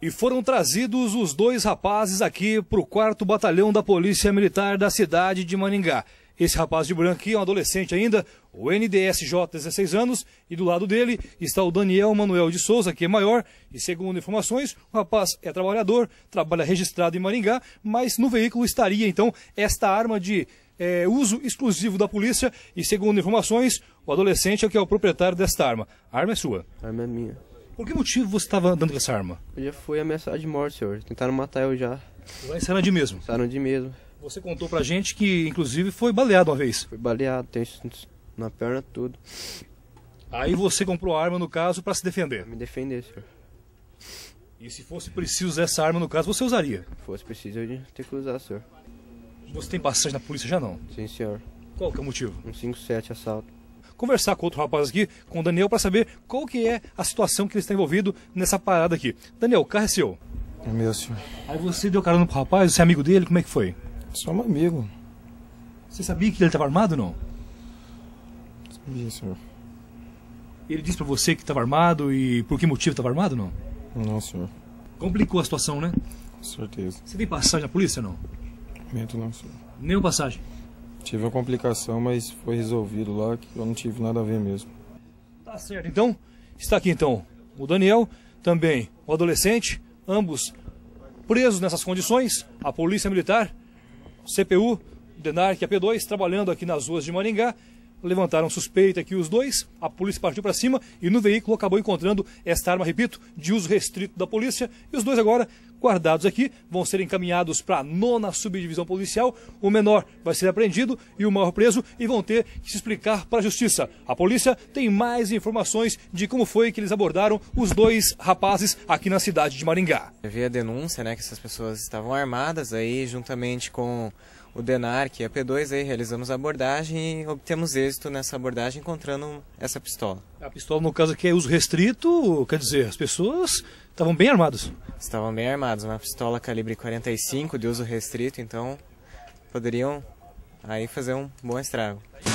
E foram trazidos os dois rapazes aqui para o 4º Batalhão da Polícia Militar da cidade de Maringá. Esse rapaz de branco aqui é um adolescente ainda, o NDSJ, 16 anos, e do lado dele está o Daniel Manuel de Souza, que é maior, e segundo informações, o rapaz é trabalhador, trabalha registrado em Maringá, mas no veículo estaria então esta arma de uso exclusivo da polícia, e segundo informações, o adolescente é o que é o proprietário desta arma. A arma é sua? A arma é minha. Por que motivo você estava andando com essa arma? Eu já fui ameaçado de morte, senhor. Tentaram matar eu já. Lá em Sarandi mesmo? Sarandi mesmo. Você contou pra gente que, inclusive, foi baleado uma vez. Foi baleado, tem isso na perna, tudo. Aí você comprou a arma, no caso, para se defender? Pra me defender, senhor. E se fosse preciso usar essa arma, no caso, você usaria? Se fosse preciso, eu ia ter que usar, senhor. Você tem passagem na polícia já não? Sim, senhor. Qual que é o motivo? 157 assalto. Conversar com outro rapaz aqui, com o Daniel, para saber qual que é a situação que ele está envolvido nessa parada aqui. Daniel, o carro é seu? É meu, senhor. Aí você deu carona pro rapaz, você é amigo dele, como é que foi? Só um amigo. Você sabia que ele estava armado ou não? Sabia, senhor. Ele disse para você que estava armado e por que motivo estava armado ou não? Não, senhor. Complicou a situação, né? Com certeza. Você tem passagem na polícia ou não? Medo não, senhor. Nenhuma passagem? Tive uma complicação, mas foi resolvido lá que eu não tive nada a ver mesmo. Tá certo, então, está aqui então o Daniel, também o adolescente, ambos presos nessas condições, a Polícia Militar, CPU, DENARC e a P2, trabalhando aqui nas ruas de Maringá, levantaram suspeita aqui os dois, a polícia partiu para cima e no veículo acabou encontrando esta arma, repito, de uso restrito da polícia, e os dois agora guardados aqui, vão ser encaminhados para a 9ª Subdivisão Policial, o menor vai ser apreendido e o maior preso, e vão ter que se explicar para a justiça. A polícia tem mais informações de como foi que eles abordaram os dois rapazes aqui na cidade de Maringá. Havia denúncia, né, que essas pessoas estavam armadas, aí juntamente com o DENARC e a P2, aí realizamos a abordagem e obtemos êxito nessa abordagem encontrando essa pistola. A pistola, no caso aqui, é uso restrito, quer dizer, as pessoas estavam bem armadas. Estavam bem armados, uma pistola calibre 45 de uso restrito, então poderiam aí fazer um bom estrago.